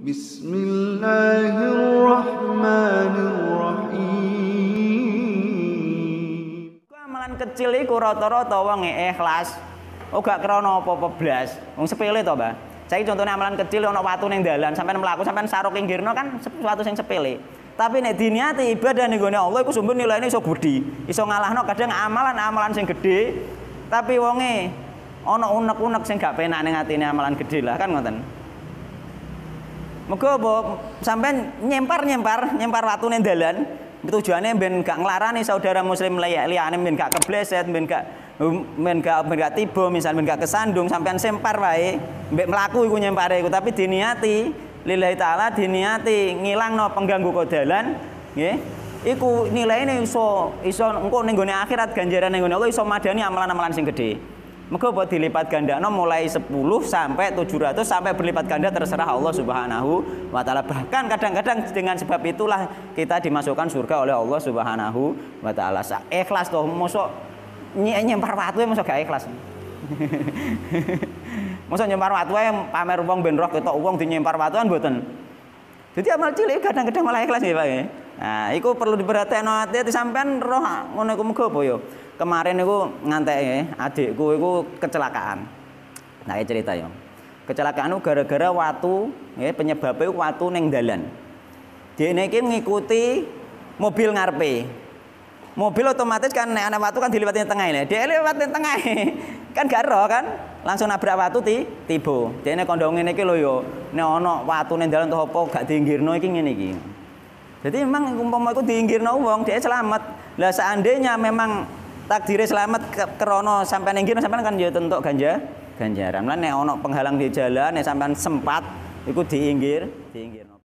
Bismillahirrahmanirrahim. Amalan kecil iku rata-rata wong ikhlas. Oh gak krana apa-apa blas. Wong sepele to, Mbah. Saiki contohnya amalan kecil ana watu ning dalan, sampean mlaku sampean saruk pinggirno kan sesuatu sing sepele. Tapi nek diniati ibadah ning gone Allah iku sumber nilainya iso gedhi. Iso ngalahno kadang amalan-amalan sing gedhe, tapi wonge ana unek-unek sing gak penak ning atine amalan gedhe lah kan ngoten. Muga apa sampean nyempar watu ning dalan, tujuane ben gak nglarani saudara muslim liyane, ben gak kebleset, ben gak tiba, misal ben gak kesandung, sampean sempar wae, mbek mlaku iku nyempare iku, tapi diniati lillahi taala, diniati ngilangno pengganggu kodalan, nggih. Iku nilaine iso engko ning gone akhirat ganjaran ning gone Allah iso madani amalan-amalan sing gedhe. Muga buat dilipat gandano mulai 10 sampai 700 sampai berlipat ganda terserah Allah Subhanahu wa taala. Bahkan kadang-kadang dengan sebab itulah kita dimasukkan surga oleh Allah Subhanahu wa taala. Ikhlas toh mosok nyempar watu mosok gak ikhlas. Mosok nyempar watu pamer wong ben roh ketok wong dinyempar watuan mboten. Jadi amal cilik kadang-kadang malah ikhlas nggih Pak. Nah, iku perlu diperhatekno ati sampean roh ngono iku muga apa ya. Kemarin iku nganteke adikku iku kecelakaan. Nah, cerita ya. Kecelakaan itu gara-gara watu, nggih, penyebabnya watu ning dalan. Dene iki ngikuti mobil ngarepe. Mobil otomatis kan nek ana watu kan diliwati tengah ini. Dia liwat tengah. Kan gak ero kan, langsung nabrak watu tiba. Dene kandha ngene iki lho ya, nek ana watu ning dalan apa gak diinggirno iki ngene iki. Jadi memang umpama iku diinggirno wong, dia selamat. Lah seandainya memang takdire selamat krana sampean ninggir sampean kan ya tentuk ganjaran. Lan nek ana penghalang di jalan nek sampean sempat iku diinggirno.